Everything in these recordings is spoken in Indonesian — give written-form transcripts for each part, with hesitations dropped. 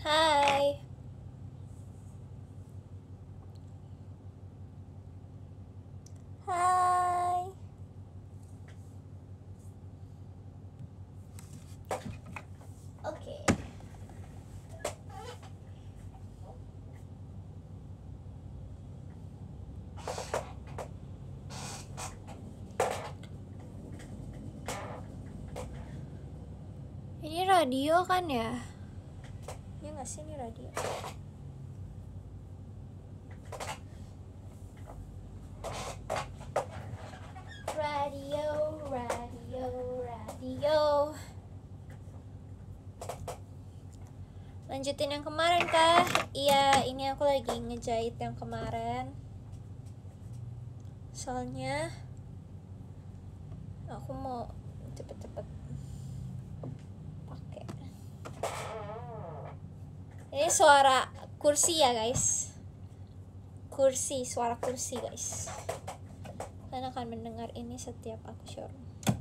Hai. Hai. Oke. Ini radio kan ya? Ya nggak sih ini radio? Radio. Lanjutin yang kemarin kah? Iya, ini aku lagi ngejahit yang kemarin. Soalnya aku mau cepet-cepet pakai. Ini suara kursi ya guys. Suara kursi guys. Kalian akan mendengar ini setiap aku showroom.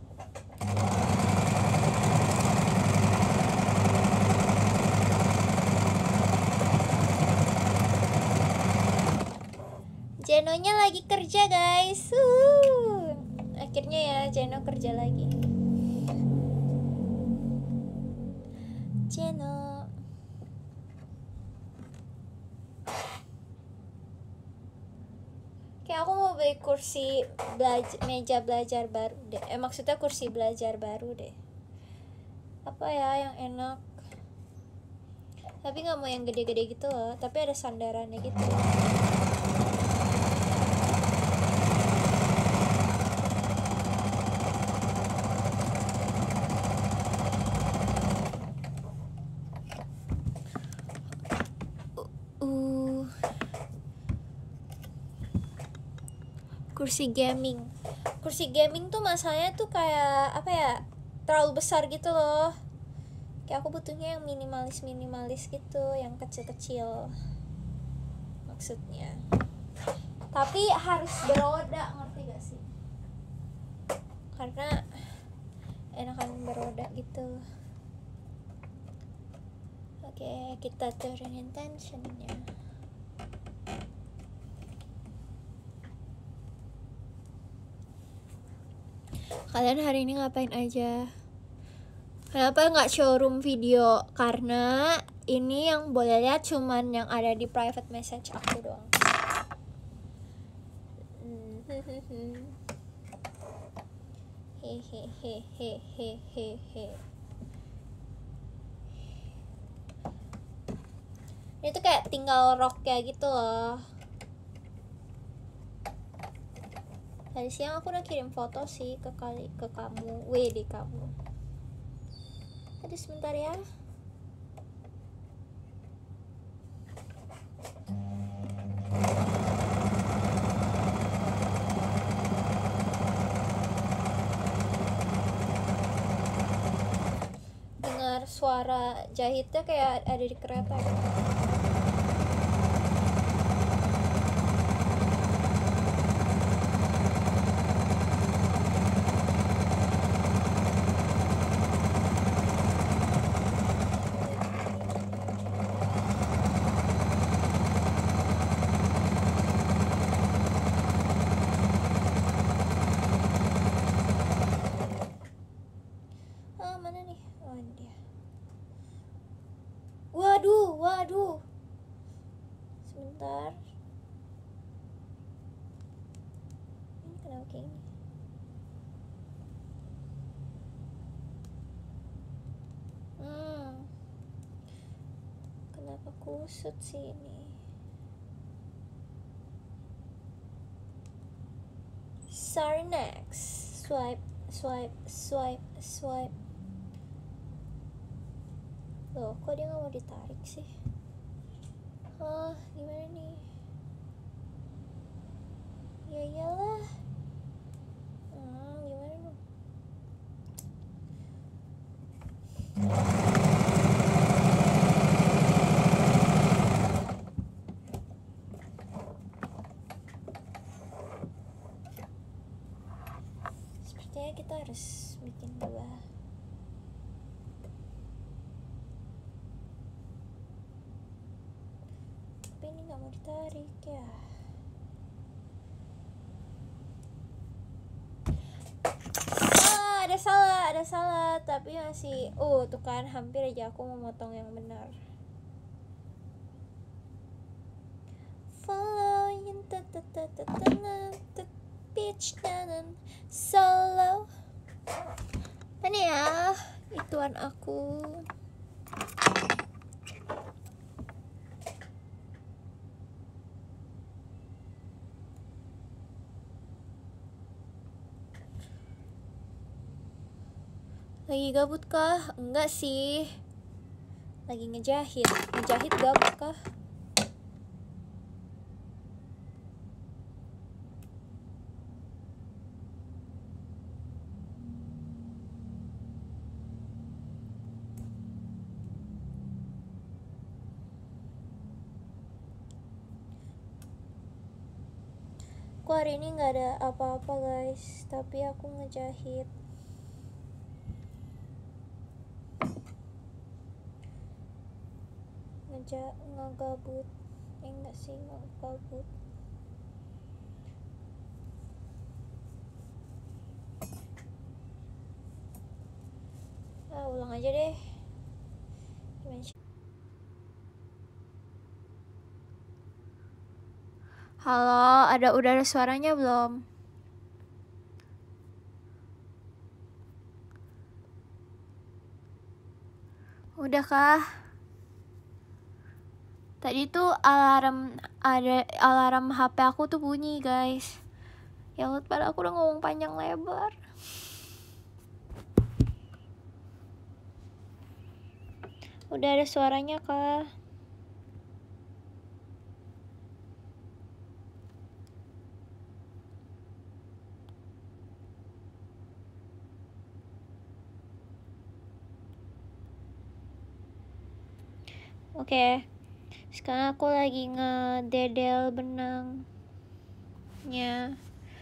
Jenonya lagi kerja guys. Akhirnya ya Jeno kerja lagi. Jeno. Kayak aku mau beli kursi meja belajar baru deh. Maksudnya kursi belajar baru deh. Apa ya yang enak? Tapi nggak mau yang gede-gede gitu loh. Tapi ada sandarannya gitu. Kursi gaming tuh masalahnya tuh kayak apa ya, terlalu besar gitu loh. Kayak aku butuhnya yang minimalis gitu, yang kecil-kecil maksudnya. Tapi harus beroda, ngerti gak sih? Karena enakan beroda gitu. Oke, kita turunin tensionnya. Kalian hari ini ngapain aja? Kenapa nggak showroom video? Karena ini yang boleh lihat cuman yang ada di private message aku doang. Ini tuh kayak tinggal rock kayak gitu loh. Tadi siang aku udah kirim foto sih ke kamu, WD kamu. Tadi sebentar ya. Dengar suara jahitnya kayak ada di kereta gitu. Mana nih? Oh ini dia. Waduh. Sebentar. Ini kenapa kayak gini? Kenapa kusut sih ini? Sorry, next. Swipe. Loh, kok dia nggak mau ditarik sih? Gimana nih? Ya iyalah. Gimana dong? Sepertinya kita harus bikin dua. nggak mau ditarik ya. Ada salah tapi masih tuh kan hampir aja aku memotong yang benar. Following the beach dan solo. Mana ya ituan aku. Lagi gabut kah? Enggak sih. Lagi ngejahit. Ngejahit gabut kah? Aku hari ini nggak ada apa-apa guys, tapi aku ngejahit. Ngegabut. Enggak sih, ngegabut. Ulang aja deh. Gimana sih? Halo, udah ada suaranya belum? Udah kah? Tadi tuh alarm HP aku tuh bunyi guys. Ya Allah, padahal aku udah ngomong panjang lebar. Udah ada suaranya kah? Oke. Sekarang aku lagi ngededel benangnya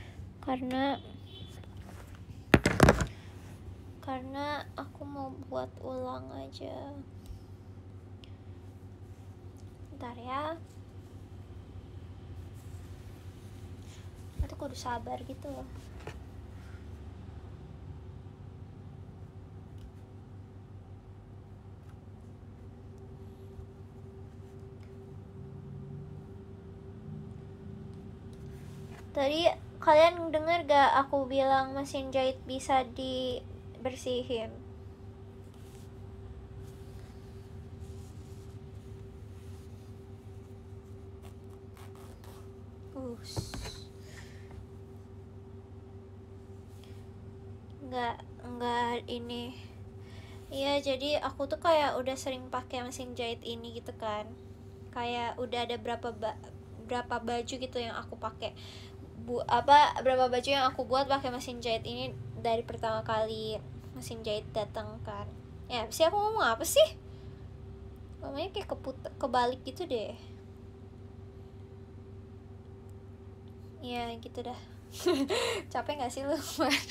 karena aku mau buat ulang aja. Bentar ya. Itu kudu sabar gitu loh. Tadi kalian denger gak aku bilang mesin jahit bisa dibersihin? Enggak ini. Iya, jadi aku tuh kayak udah sering pakai mesin jahit ini gitu kan. Kayak udah ada berapa baju gitu yang aku pakai. Berapa baju yang aku buat pakai mesin jahit ini dari pertama kali mesin jahit datang kan. Ya, sih aku ngomong apa sih? Ngomongnya kayak kebalik gitu deh. Ya gitu dah. Capek gak sih lu?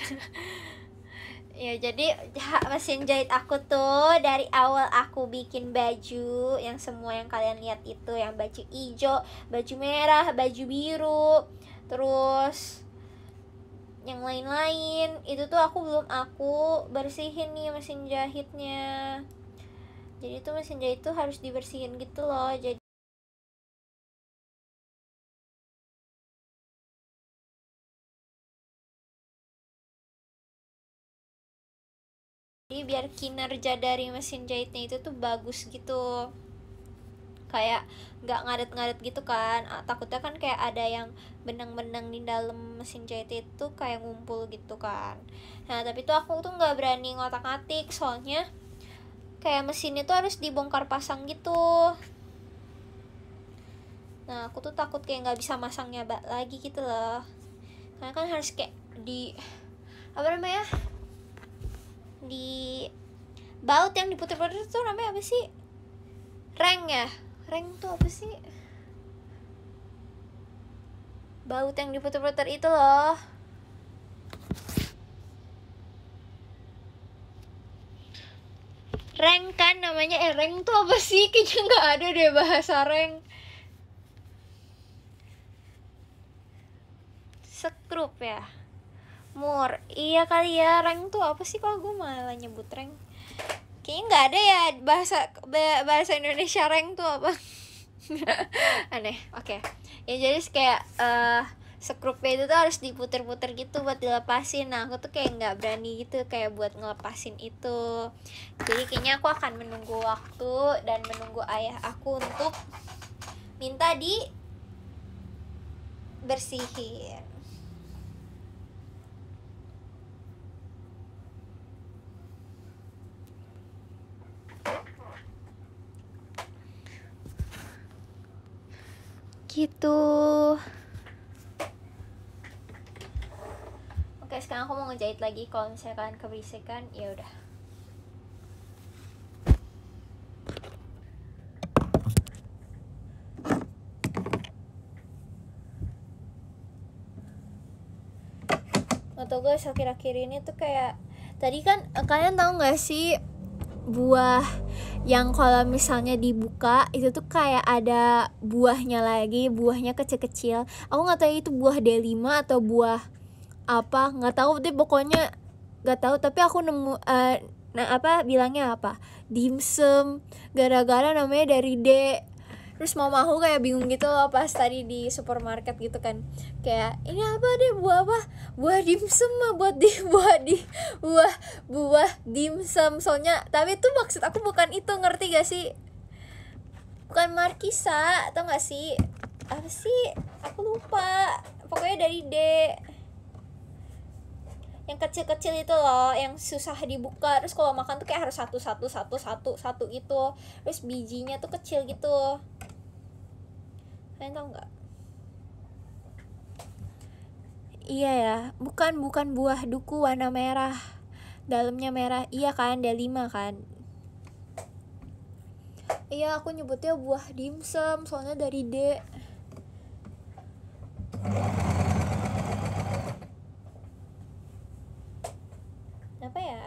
Ya jadi mesin jahit aku tuh dari awal aku bikin baju yang semua yang kalian lihat itu, yang baju hijau, baju merah, baju biru, terus yang lain-lain itu tuh belum aku bersihin nih mesin jahitnya. Jadi tuh mesin jahit tuh harus dibersihin gitu loh. Jadi biar kinerja dari mesin jahitnya itu tuh bagus gitu, kayak nggak ngadet-ngadet gitu kan. Takutnya kan kayak ada yang benang-benang di dalam mesin jahit itu kayak ngumpul gitu kan. Nah tapi tuh aku tuh nggak berani ngotak-ngatik soalnya kayak mesinnya tuh harus dibongkar pasang gitu. Nah aku tuh takut kayak nggak bisa masangnya lagi gitu loh, karena kan harus kayak di baut yang diputer-puter tuh namanya apa sih? Reng ya? Reng tuh apa sih? Baut yang diputer-puter itu loh. Reng kan namanya. Reng tuh apa sih? Kayaknya nggak ada deh bahasa reng. Sekrup ya. Mur, iya kali ya. Rank tuh apa sih, kalau gue malah nyebut rank? Kayaknya nggak ada ya bahasa Indonesia rank tuh apa. Aneh. Oke. Ya jadi kayak sekrupnya itu tuh harus diputer-puter gitu buat dilepasin. Nah aku tuh kayak nggak berani gitu kayak buat ngelepasin itu. Jadi kayaknya aku akan menunggu waktu dan menunggu ayah aku untuk minta bersihin. Gitu. Oke, sekarang aku mau ngejahit lagi. Kalau misalkan keberisikan, ya udah. Atau guys, akhir-akhir ini tuh kayak tadi kan kalian tahu nggak sih buah yang kalau misalnya dibuka itu tuh kayak ada buahnya lagi, buahnya kecil-kecil. Aku nggak tahu itu buah delima atau buah apa, nggak tahu deh pokoknya, nggak tahu. Tapi aku nemu bilangnya apa, dimsum, gara-gara namanya dari D. Terus mama aku kayak bingung gitu loh pas tadi di supermarket gitu kan, kayak ini apa deh, buah apa, buah dimsum mah, buah dimsum soalnya. Tapi itu maksud aku bukan itu, ngerti gak sih? Bukan markisa, tau gak sih? Apa sih, aku lupa, pokoknya dari D, yang kecil-kecil itu loh, yang susah dibuka. Terus kalau makan tuh kayak harus satu gitu. Terus bijinya tuh kecil gitu. Kalian tau nggak? Iya ya, bukan buah duku warna merah, dalamnya merah. Iya kan, D5 kan. Iya, aku nyebutnya buah dimsum soalnya dari D. Apa ya?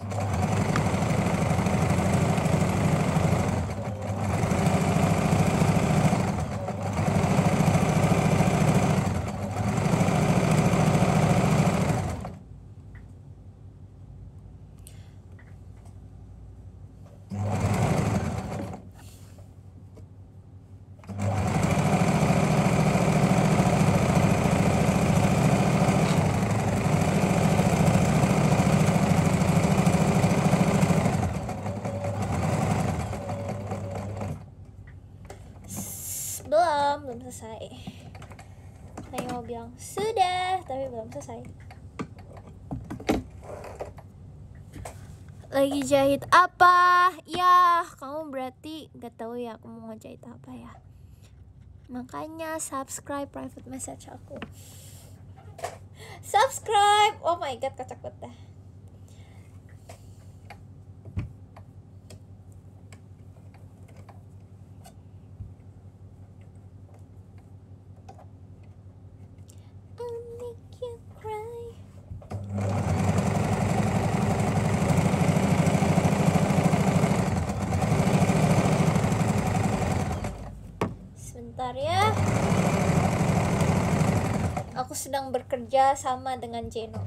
Belum selesai. Saya mau bilang sudah, tapi belum selesai. Lagi jahit apa? Ya, kamu berarti gak tahu ya aku mau ngejahit apa ya. Makanya subscribe private message aku. Subscribe. Oh my god, kocak banget dah. Sebentar ya. Aku sedang bekerja sama dengan Jeno.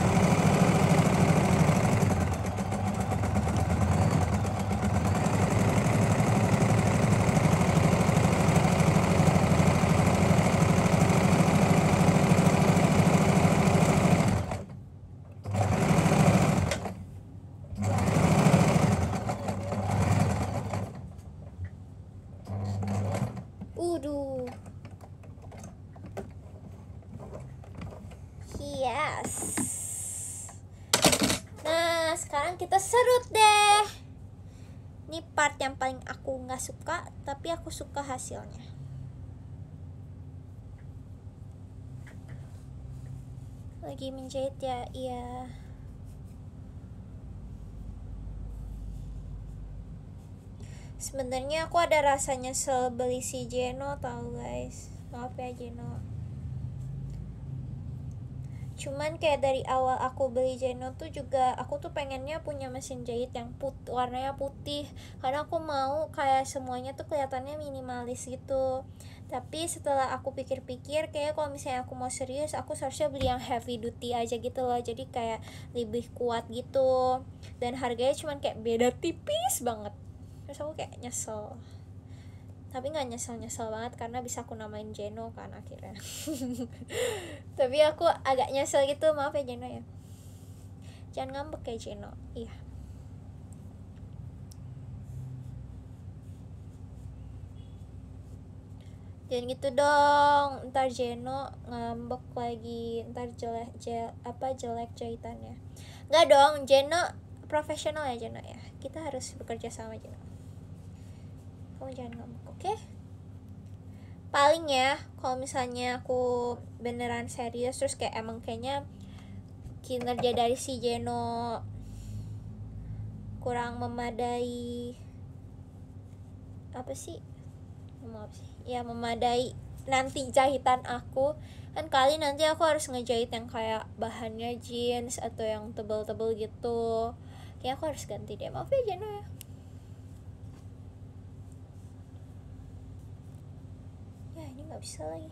Yes. Nah, sekarang kita serut deh. Ini part yang paling aku nggak suka, tapi aku suka hasilnya. Lagi menjahit ya, iya. Sebenarnya aku ada rasanya sebeli si Jeno, tahu guys. Maaf ya Jeno. Cuman kayak dari awal aku beli Jeno tuh juga aku tuh pengennya punya mesin jahit yang warnanya putih, karena aku mau kayak semuanya tuh kelihatannya minimalis gitu. Tapi setelah aku pikir-pikir, kayak kalau misalnya aku mau serius, aku seharusnya beli yang heavy duty aja gitu loh, jadi kayak lebih kuat gitu, dan harganya cuman kayak beda tipis banget. Terus aku kayak nyesel, tapi nggak nyesel banget karena bisa aku namain Jeno kan akhirnya. Tapi aku agak nyesel gitu, maaf ya Jeno ya, jangan ngambek kayak Jeno. Iya, jangan gitu dong, ntar Jeno ngambek lagi, ntar jelek jahitannya. Nggak dong, Jeno profesional ya Jeno ya, kita harus bekerja sama Jeno, kamu jangan ngambek, oke? Paling ya kalau misalnya aku beneran serius terus kayak emang kayaknya kinerja dari si Jeno kurang memadai, memadai nanti jahitan aku, kan kali nanti aku harus ngejahit yang kayak bahannya jeans atau yang tebel-tebel gitu, kayak aku harus ganti deh, maaf ya Jeno ya. Ya ini nggak bisa lagi.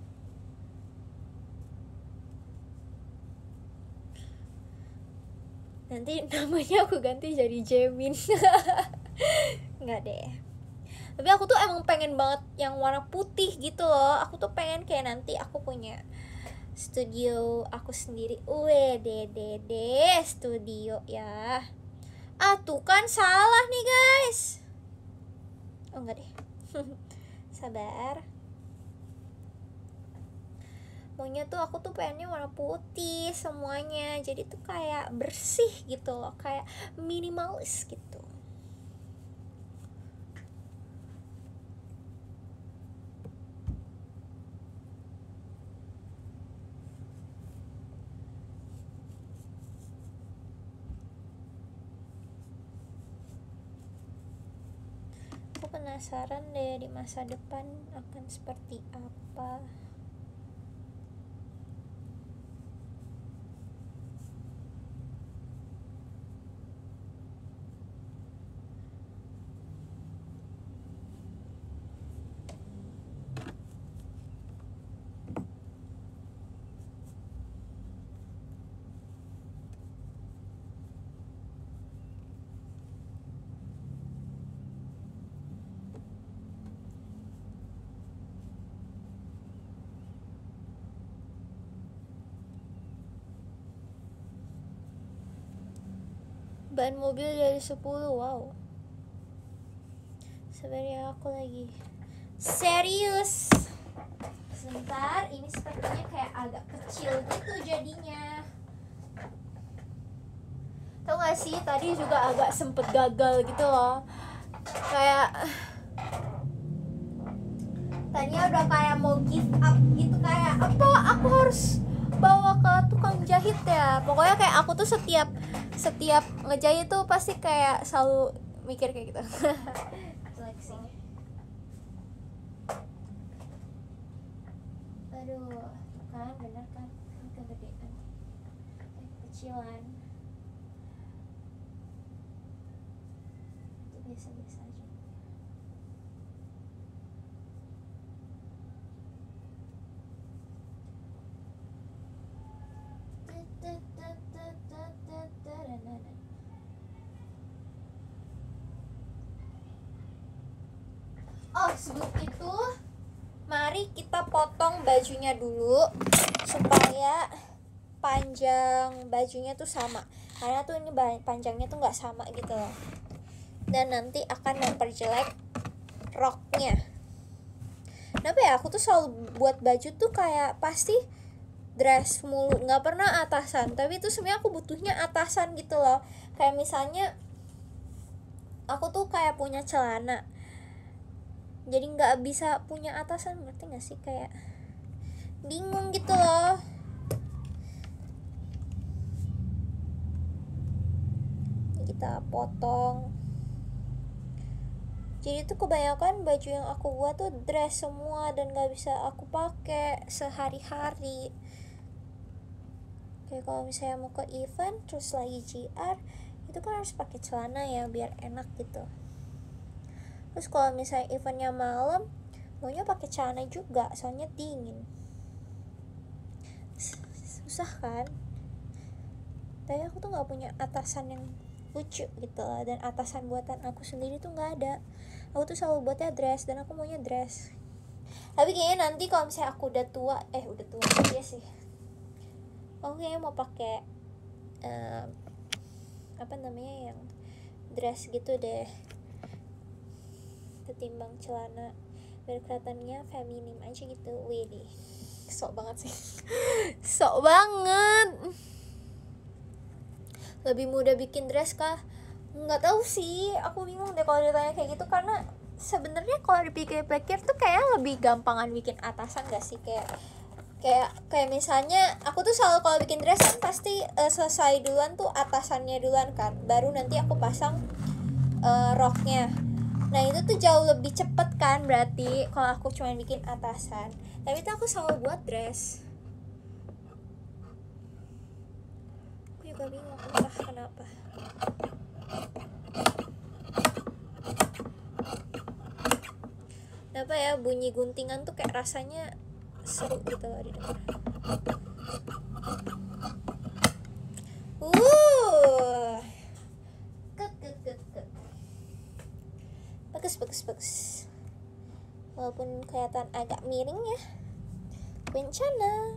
Nanti namanya aku ganti jadi Jamin. Nggak deh. Tapi aku tuh emang pengen banget yang warna putih gitu loh. Aku tuh pengen kayak nanti aku punya studio aku sendiri. Dede studio ya. Tuh kan salah nih guys. Oh enggak deh. Sabar. Maunya tuh aku tuh pengennya warna putih semuanya, jadi tuh kayak bersih gitu loh, kayak minimalis gitu. Aku penasaran deh di masa depan akan seperti apa. Ban mobil dari 10, wow. Sebenarnya aku lagi serius. Sebentar, ini sepertinya kayak agak kecil gitu jadinya. Tau gak sih, tadi juga agak sempet gagal gitu loh. Kayak tadinya udah kayak mau give up gitu, kayak apa aku harus bawa ke tukang jahit ya. Pokoknya kayak aku tuh setiap ngejahit tuh pasti kayak selalu mikir kayak gitu. Flexing. Aduh, kan bener kan, ini kegedean, kecilan, itu biasa-biasa aja. Oh, sebelum itu mari kita potong bajunya dulu supaya panjang bajunya tuh sama, karena tuh ini panjangnya tuh nggak sama gitu loh, dan nanti akan memperjelek roknya. Kenapa ya aku tuh selalu buat baju tuh kayak pasti dress mulu, nggak pernah atasan, tapi itu sebenarnya aku butuhnya atasan gitu loh. Kayak misalnya aku tuh kayak punya celana, jadi nggak bisa punya atasan, ngerti nggak sih, kayak bingung gitu loh. Ini kita potong. Jadi tuh kebanyakan baju yang aku buat tuh dress semua dan nggak bisa aku pakai sehari-hari. Kayak kalau misalnya mau ke event terus lagi JR, itu kan harus pakai celana ya biar enak gitu. Terus kalau misalnya eventnya malam, maunya pakai celana juga soalnya dingin. Susah kan? Tapi aku tuh nggak punya atasan yang lucu gitu lah, dan atasan buatan aku sendiri tuh nggak ada. Aku tuh selalu buatnya dress dan aku maunya dress. Tapi kayaknya nanti kalau misalnya aku udah tua ya sih, aku kayaknya mau pakai apa namanya yang dress gitu deh, ketimbang celana, biar kelihatannya feminim aja gitu. Wih, sok banget sih. Sok banget. Lebih mudah bikin dress kah? Nggak tahu sih, aku bingung deh kalau ditanya kayak gitu, karena sebenarnya kalau dipikir-pikir tuh kayak lebih gampangan bikin atasan gak sih? Kayak misalnya aku tuh selalu kalau bikin dress kan pasti selesai duluan tuh atasannya duluan kan, baru nanti aku pasang roknya. Nah itu tuh jauh lebih cepet kan berarti kalau aku cuma bikin atasan. Tapi tuh aku selalu buat dress. Aku juga bingung entah kenapa. Kenapa ya bunyi guntingan tuh kayak rasanya seru gitu loh didengar. Bagus. Walaupun kelihatan agak miring ya, bencana.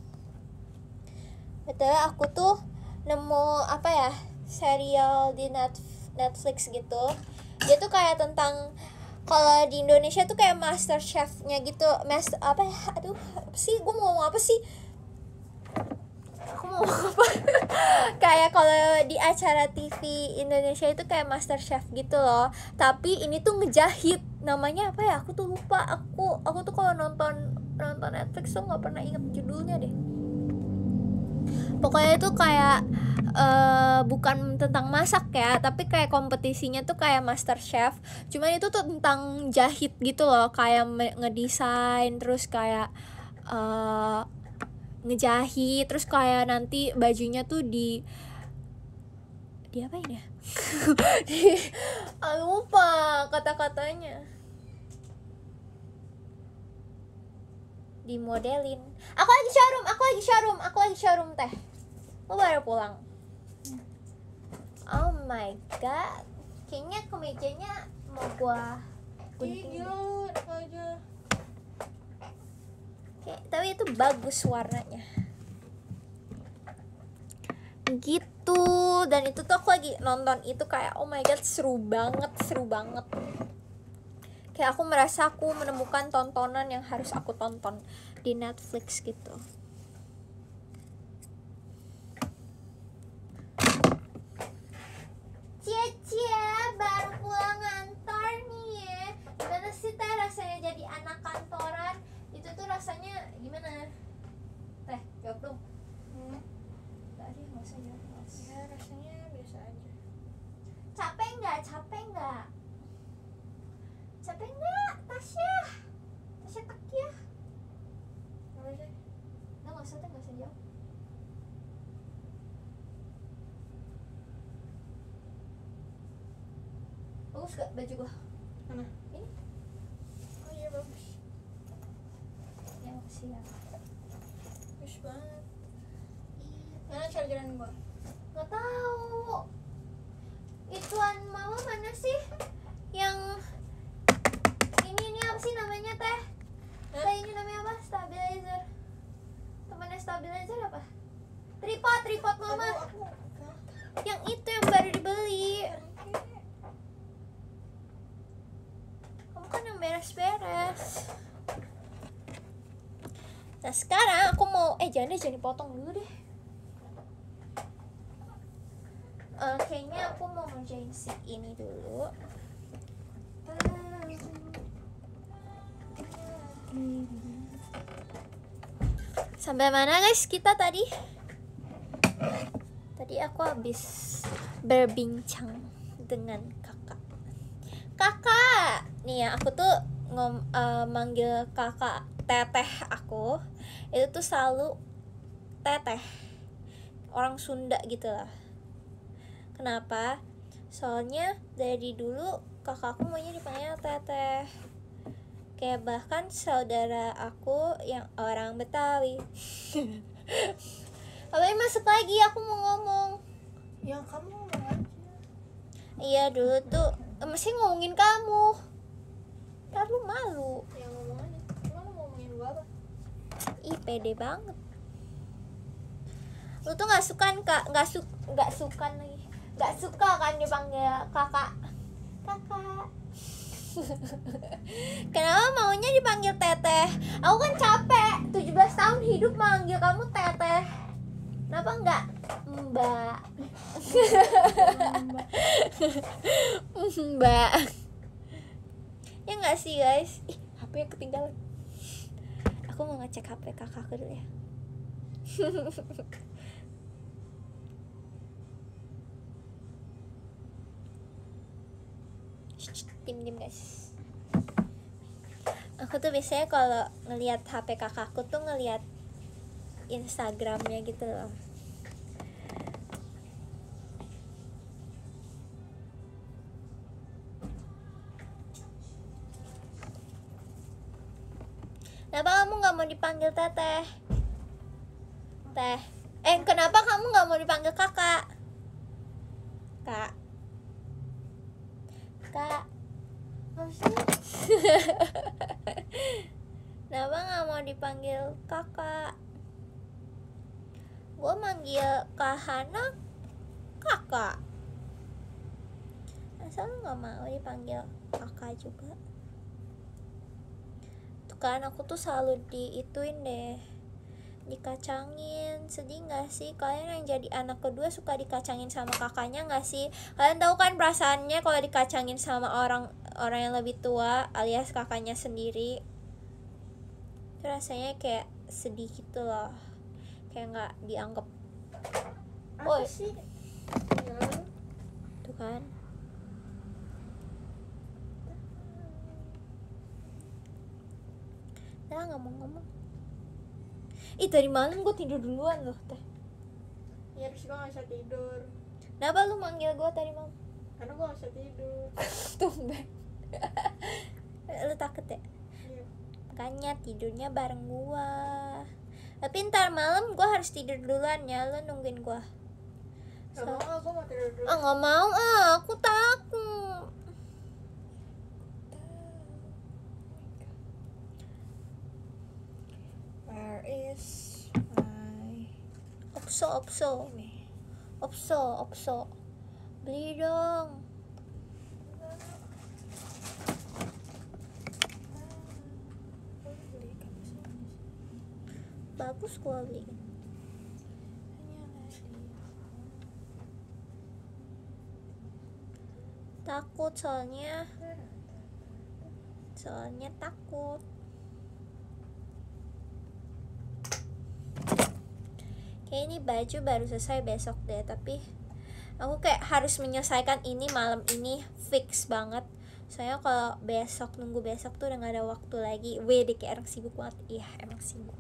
Betul, aku tuh nemu apa ya, serial di Netflix gitu. Dia tuh kayak tentang, kalau di Indonesia tuh kayak Master Chef-nya gitu. Apa ya? Aduh, apa sih? Gue mau ngomong apa sih? Aku mau ngomong apa? Kayak kalau di acara TV Indonesia itu kayak Master Chef gitu loh. Tapi ini tuh ngejahit. Namanya apa ya? Aku tuh lupa. Aku tuh kalau nonton Netflix tuh nggak pernah inget judulnya deh. Pokoknya itu kayak bukan tentang masak ya, tapi kayak kompetisinya tuh kayak Master Chef. Cuman itu tuh tentang jahit gitu loh, kayak ngedesain, terus kayak ngejahit, terus kayak nanti bajunya tuh di apa ini ya? Lupa kata-katanya. Dimodelin. Aku lagi showroom teh. Lo baru pulang. Oh my god, kayaknya kemejanya mau gua gunting. Gila, enak aja. Tapi itu bagus warnanya. Gitu, dan itu tuh aku lagi nonton itu kayak oh my god, seru banget. Kayak aku merasa aku menemukan tontonan yang harus aku tonton di Netflix gitu. Cia baru pulang kantor nih ya. Gimana sih teh rasanya jadi anak kantoran? Itu tuh rasanya gimana? Teh, jawab dong. Gak ada, gak usah jawab. Ya, rasanya biasa aja. Capek nggak? Tasya Takia? Apa sih? Nggak usah jawab. Bagus gak baju gua? Mana? Ini? Oh iya, bagus. Ya makasih ya. Bagus banget. Mana chargeran gua? Nggak tahu. Ituan mama mana sih? Yang ini apa sih namanya teh? Teh ini namanya apa? Stabilizer. Temannya stabilizer apa? Tripod mama. Yang itu yang baru dibeli. Kamu kan yang beres-beres. Nah sekarang aku mau jangan dipotong dulu deh. Kayaknya aku mau ngerjain si ini dulu. Sampai mana guys kita tadi? Tadi aku habis berbincang dengan kakak. Nih ya, aku tuh manggil kakak teteh aku. Itu tuh selalu teteh. orang Sunda gitu lah. Kenapa? Soalnya dari dulu kakakku maunya dipanggil teteh. Kayak bahkan saudara aku yang orang Betawi. Tapi masuk lagi, aku mau ngomong. Ya kamu ngomong aja. Iya dulu tuh mesti ngomongin kamu. Ntar lu malu. Ya ngomong aja. Cuma lu ngomongin gua apa? Ih pede banget. Lu tuh nggak suka kan dipanggil kakak. Kenapa maunya dipanggil teteh? Aku kan capek 17 tahun hidup manggil kamu teteh. Kenapa enggak mbak? Mbak. Ya nggak sih guys? Ih, HP ketinggalan. Aku mau ngecek HP kakakku dulu ya. Tim guys. Aku tuh biasanya kalau ngelihat HP kakakku tuh ngelihat Instagramnya gitu loh. Kenapa kamu nggak mau dipanggil teteh? Teh. Kenapa kamu nggak mau dipanggil kakak? Kak. Kenapa nggak mau dipanggil kakak? Gue manggil Kak Hana kakak. Asal lu nggak mau dipanggil kakak juga. Tuh kan aku tuh selalu diituin deh, dikacangin. Sedih nggak sih kalian yang jadi anak kedua suka dikacangin sama kakaknya nggak sih? Kalian tahu kan perasaannya kalau dikacangin sama orang yang lebih tua alias kakaknya sendiri. Itu rasanya kayak sedih gitu loh, kayak nggak dianggap. Apa sih? Ya. Tuh kan. Nah nggak mau ngomong. Ih tadi malam gue tidur duluan loh teh. Ya terus gua gak bisa tidur. Kenapa lu manggil gue tadi malam? Karena gua gak bisa tidur. Tumben. Lu takut ya? Iya. Makanya tidurnya bareng gua. Tapi ntar malam gua harus tidur duluan ya, lu nungguin gua. Gak mau ah, gua mau tidur dulu. Nggak mau aku takut. Where is my Opso. Beli dong. Bagus gua beliin. Takut soalnya takut. Kayak ini baju baru selesai besok deh, tapi aku kayak harus menyelesaikan ini malam ini fix banget. Soalnya kalau nunggu besok tuh udah gak ada waktu lagi. Deh kayak orang sibuk banget. Iya emang sibuk.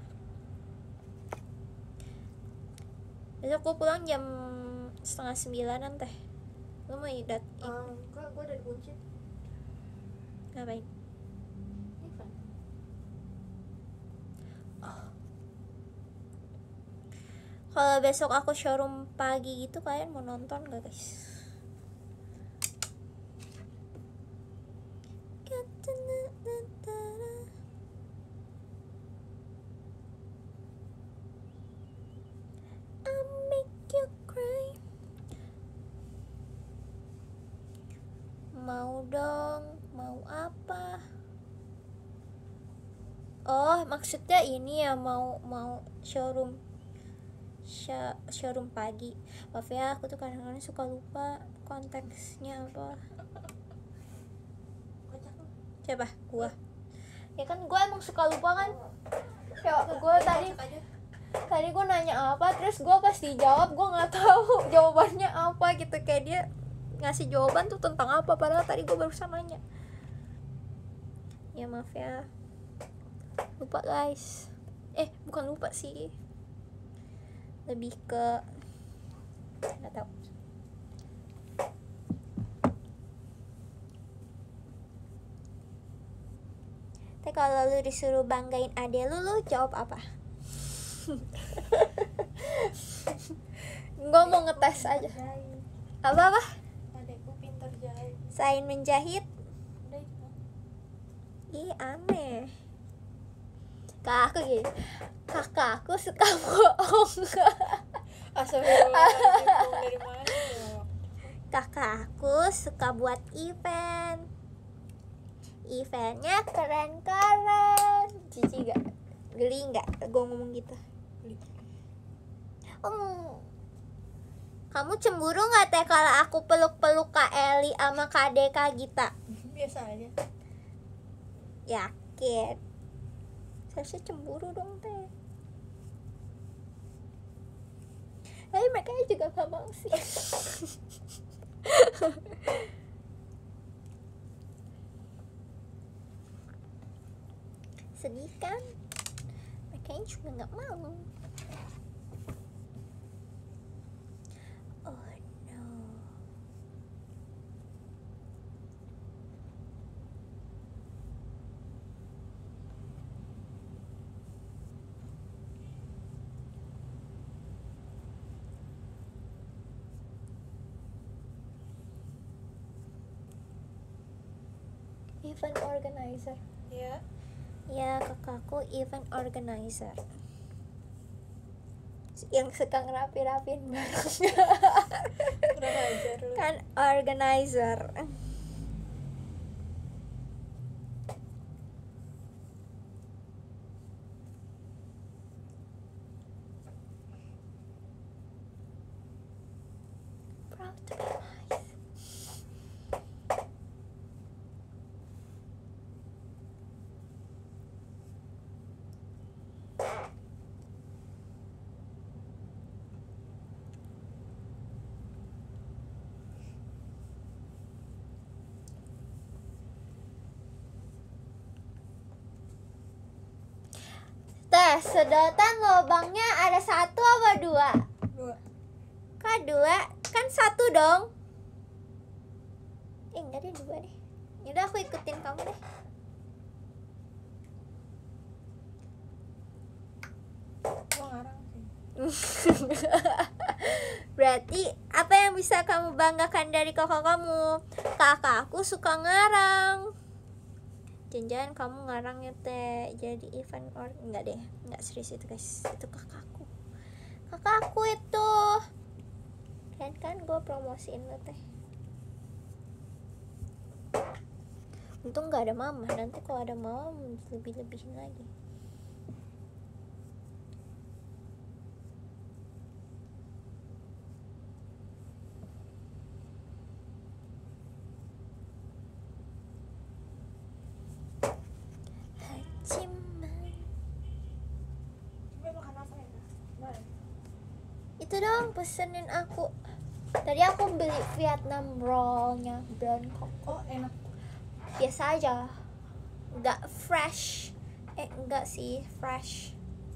Besok gue pulang jam 8:30 teh. Lu mau enggak, gua udah dikunci. ngapain? Ivan. Kalau besok aku showroom pagi gitu, kalian mau nonton gak guys? I'll make you cry. Mau dong, mau apa? Oh maksudnya ini ya, mau showroom pagi. Maaf ya, aku tuh kadang-kadang suka lupa konteksnya apa. Kocak lu. Siapa? Gua. Ya kan gua emang suka lupa kan. Kayak gua tadi gua nanya apa, terus gua pas dijawab gua nggak tahu jawabannya apa gitu. Kayak dia ngasih jawaban tuh tentang apa, padahal tadi gua barusan nanya. Ya maaf ya, lupa guys. Bukan lupa sih, lebih ke nggak tahu. Tapi kalau lu disuruh banggain adek lu jawab apa? Gue mau ngetes aja. Jahit. Apa? Adekku pintar jahit. Selain menjahit? Udah itu. Ih, aneh. Kakak aku gini, kakak aku suka bohong. Astagfirullahaladzim, bohong dari mana ya? Kakak aku suka buat eventnya keren-keren. Cici gak? Geli gak gue ngomong gitu? Geli. Kamu cemburu gak teh kalau aku peluk-peluk Kak Eli sama Kak Deka Gita? Biasa aja. Yakin? Seharusnya cemburu dong teh. Tapi mereka juga gak mau sih. Sedih kan? Mereka juga gak mau. Oh no. Event organizer. Ya. Ya, kakakku event organizer yang suka ngerapi-rapin barangnya. Kurang ajar lu. Kan organizer. Proud to be nice. Teh, sedotan lubangnya ada 1 apa 2? 2. Kak 2? Kan 1 dong. Enggak deh, 2 deh. Yaudah aku ikutin kamu deh. Gua ngarang sih. Berarti apa yang bisa kamu banggakan dari kakak kamu? Kakak aku suka ngarang. Jangan-jangan kamu ngarangnya teh jadi event or enggak deh, enggak serius itu guys, itu kakakku. Kakakku itu kan gue promosiin lo teh. Untung nggak ada mama, nanti kalau ada mama lebih-lebihin lagi. Coba makan apa ya? Boleh. Itu dong pesenin aku. Tadi aku beli Vietnam rollnya brown coco. Oh, enak. Biasa aja, nggak fresh. Enggak sih fresh.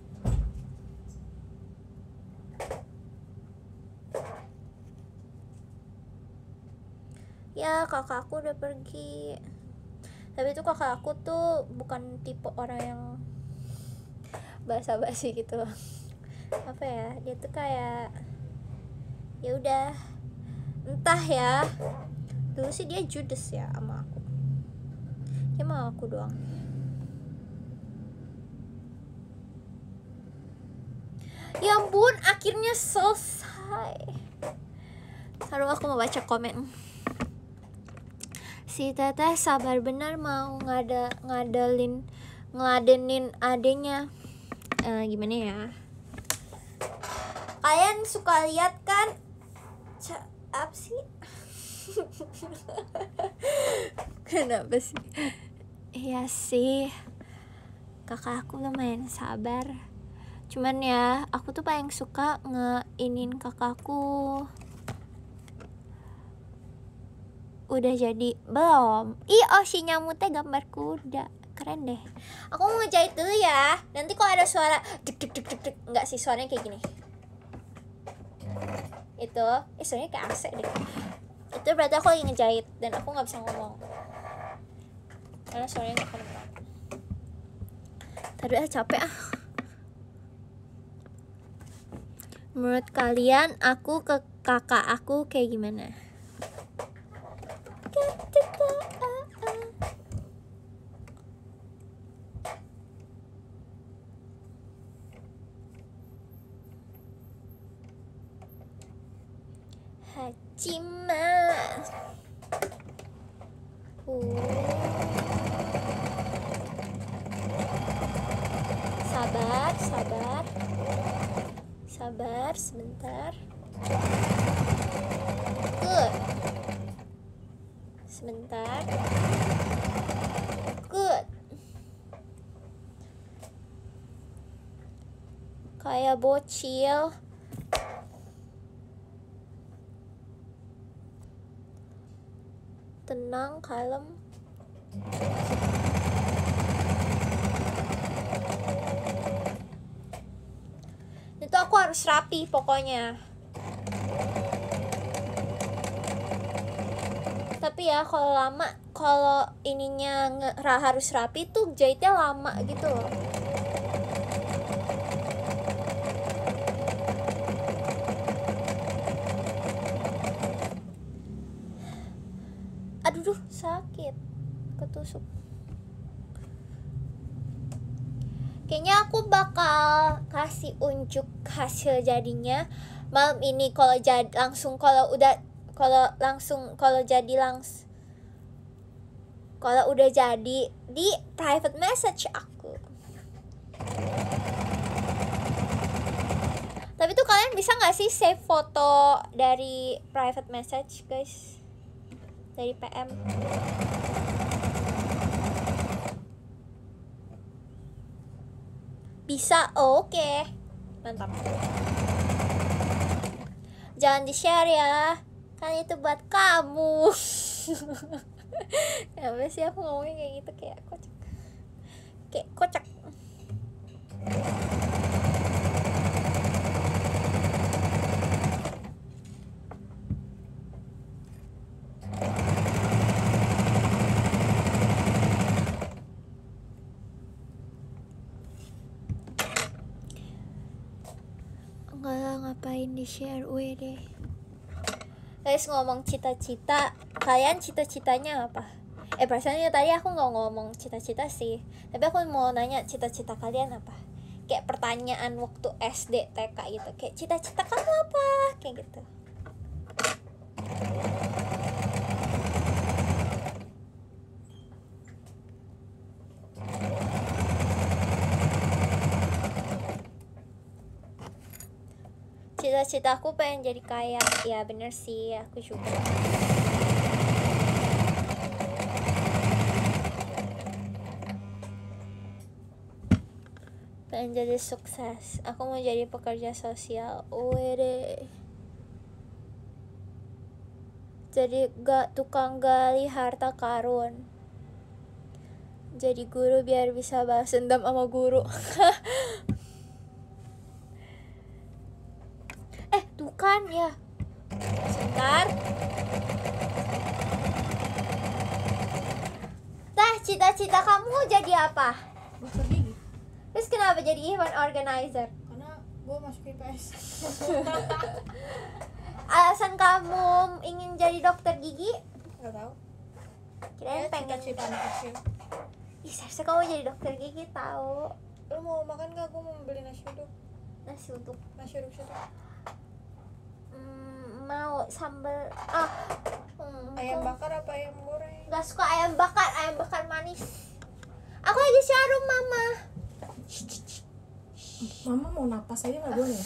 Ya kakakku udah pergi. Tapi itu kakak aku tuh bukan tipe orang yang basa-basi gitu. Apa ya, dia tuh kayak ya udah, entah ya. Dulu sih dia judes ya sama aku. Dia mau aku doang. Ya ampun, akhirnya selesai. Lalu aku mau baca komen. Si teteh sabar benar mau ngeladenin adenya. Gimana ya? Kalian suka lihat kan? Apa sih? Kenapa sih? Iya sih, kakak aku lumayan sabar. Cuman ya, aku tuh paling suka ngeinin kakakku. Udah jadi belum? Ih, oh si nyamutnya gambar kuda. Keren deh. Aku mau ngejahit dulu ya. Nanti kalau ada suara deg deg deg deg deg, enggak sih, suaranya kayak gini. itu sebenarnya kayak AC deh. Itu berarti aku lagi ngejahit dan aku nggak bisa ngomong karena suaranya nggak kedengeran. Tadi capek ah. Menurut kalian aku ke kakak aku kayak gimana? Hajima. Sabar sebentar. Good. Sebentar. Good. Kayak bocil. Tenang, kalem. Itu aku harus rapi pokoknya. Tapi ya kalau ininya harus rapi tuh jahitnya lama gitu loh. Aduh sakit, ketusuk. Kayaknya aku bakal kasih unjuk hasil jadinya malam ini kalau udah jadi di private message aku. Tapi tuh kalian bisa nggak sih save foto dari private message guys, dari PM? Bisa, oh, oke. Mantap. Jangan di-share ya, kan itu buat kamu. Kenapa sih aku ngomongnya kayak gitu, kayak kocak. Ngapain di-share deh. Guys, ngomong cita-cita, kalian cita-citanya apa? Perasaannya tadi aku nggak ngomong cita-cita sih, tapi aku mau nanya cita-cita kalian apa? Kayak pertanyaan waktu SD, TK gitu, kayak cita-cita kamu apa? Kayak gitu. Cita-cita aku pengen jadi kaya. Ya bener sih, aku juga. Pengen jadi sukses. Aku mau jadi pekerja sosial. Wede. Jadi tukang gali harta karun. Jadi guru biar bisa balas dendam sama guru. Tuh kan ya. Sebentar. Cita-cita kamu jadi apa? Dokter gigi. Terus kenapa jadi event organizer? Karena gue masuk IPS. Alasan kamu ingin jadi dokter gigi? Gak tau. Kirain pengen. Cita-cita anak kecil. Ih, seharusnya kamu jadi dokter gigi tahu. Lo mau makan gak? Gue mau beli nasi uduk. Nasi uduk. Nasi uduk situ. Mau sambal Ayam bakar apa ayam goreng? Gak suka ayam bakar manis. Aku lagi sharing mama. Mama mau napas aja gak boleh?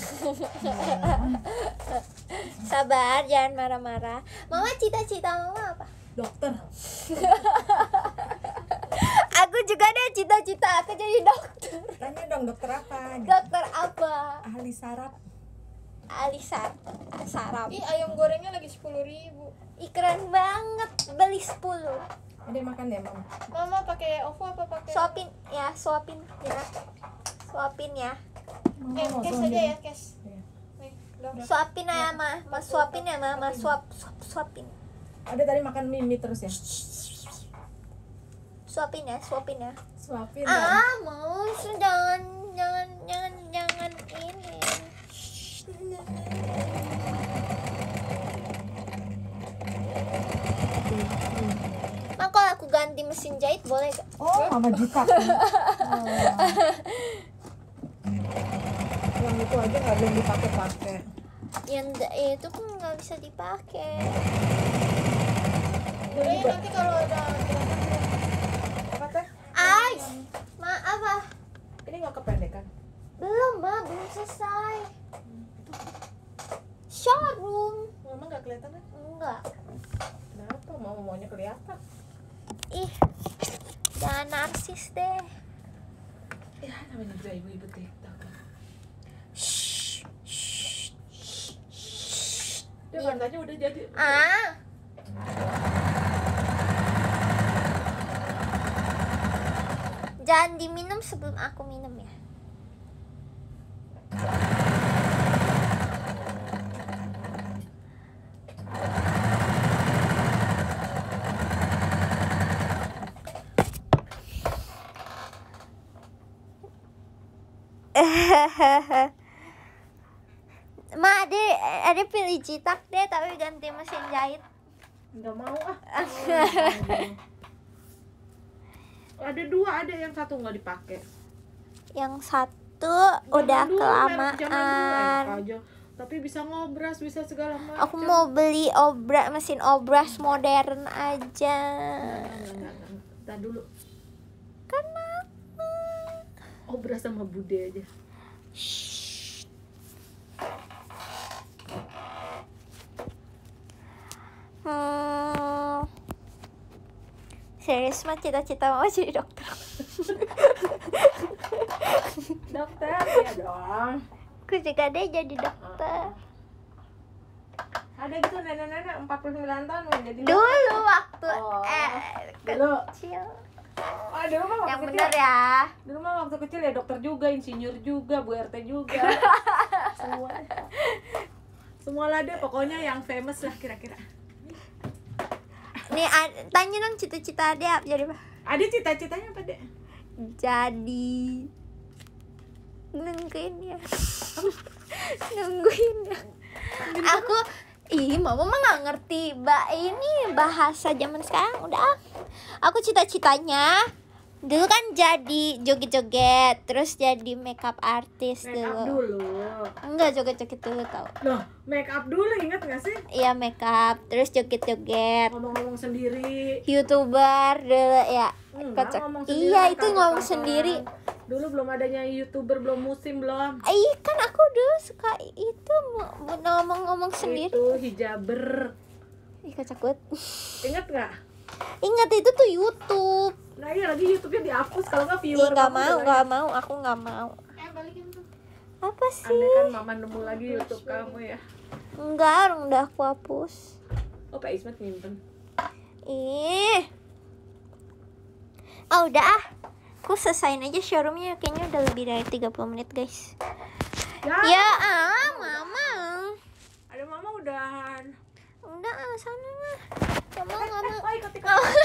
Sabar, jangan marah-marah. Mama cita-cita mama apa? Dokter. Aku juga ada cita-cita, aku jadi dokter. Tanya dong dokter apa? Dokter apa? Ahli saraf. Sarap. Ih, ayam gorengnya lagi 10.000. Ih, keren banget, beli 10. Udah makan deh, Mama. Mama pakai OVO apa pakai? Suapin ya. Suapin ya. Cash aja ya, cash. Nih, Suapin ya ma suapin ya ma suapin. Ada tadi makan mie terus ya. Suapin ya. Suapin. Mau jangan ini. Ma, kalau aku ganti mesin jahit boleh gak? Oh, Mama Jita. Yang itu aja nggak belum dipakai. Yang itu pun nggak bisa dipakai. Jadi nanti kalau udah apa teh? Ais, maaf ah. Ini nggak kependekan? Belum belum selesai. Showroom. Mama nggak kelihatan kan? Enggak. Kenapa? Mama maunya kelihatan. Ih, jangan narsis deh. Ya, namanya juga ibu-ibu TikTok. Dia katanya udah jadi. Jangan diminum sebelum aku minum ya. Ma, ada pilih citak deh tapi ganti mesin jahit. Nggak mau ah. Ada dua, ada yang satu nggak dipakai. Yang satu udah kelamaan. Aja. Tapi bisa ngobras, bisa segala macam. Aku mau beli mesin obras modern aja. Enggak. Ntar dulu. Kenapa? Obras sama bude aja. Serius mah cita-cita mau jadi dokter. Dokter ya dong. Aku juga deh jadi dokter. Ada gitu nenek-nenek 49 tahun mau jadi Dulu waktu dulu. kecil. Dulu mah waktu Yang kecil. bener ya. Dulu mah waktu kecil ya dokter juga, insinyur juga, Bu RT juga. Semua lah deh, pokoknya yang famous lah kira-kira. Nih tanya dong cita-cita dia jadi apa? Ada cita-citanya apa deh? Jadi nungguin ya. Nungguin ya. Aku mama mah nggak ngerti ini bahasa zaman sekarang udah. Aku cita-citanya dulu kan jadi joget-joget, terus jadi makeup artist dulu. Enggak, joget-joget dulu tau. Loh, makeup dulu ingat nggak sih? Iya, makeup, terus joget-joget. Ngomong-ngomong sendiri. YouTuber dulu ya. Kocak. Iya, itu ngomong sendiri. Dulu belum adanya YouTuber, belum musim belum. Kan aku dulu suka itu ngomong-ngomong sendiri. Itu hijaber. Ih, kocak banget. Ingat nggak? Ingat itu tuh YouTube. Nah iya lagi YouTube-nya dihapus kalau nggak viewer. Nggak mau, aku nggak mau. Balikin tuh. Apa sih? Aneh kan mama nemu lagi YouTube kamu ya. Enggak, udah aku hapus. Oh, Pak Ismet nyimpen. Udah aku selesain aja showroomnya, kayaknya udah lebih dari 30 menit guys. Mama. Ada mama udahan. Udah sana mah. Mama nggak mau. Ikut.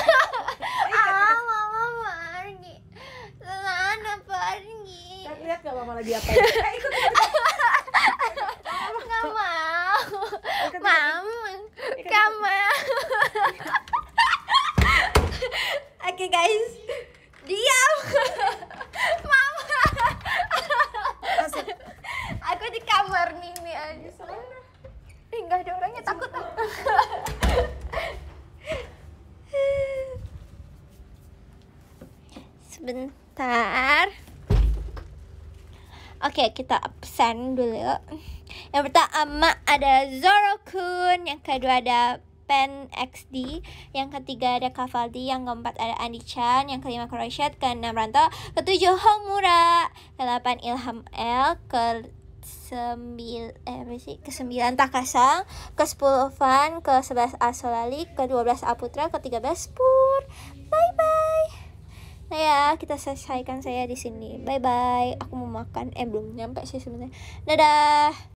Mama pergi. Sana pergi. Lihat gak mama lagi apa? Ikut. Nggak mau. Mama. Kamu. Oke guys. Diam. Mama. Aku di kamar Mimi aja. Nggak ada orangnya, takut. Sebentar. Oke, kita absen dulu. Yang pertama ada Zoro-kun, yang kedua ada Pen XD, yang ketiga ada Kavaldi, yang keempat ada Andi-chan, yang kelima Croatia, keenam Ranto, ketujuh Homura, ke-8 Ilham L, ke-9 Takasang, ke-10 Van, ke-11 Asolali, ke-12 Aputra, ke-13 Pur. Bye bye. Nah ya, kita selesaikan saya di sini. Bye bye. Aku mau makan. Belum nyampe sih sebenarnya. Dadah.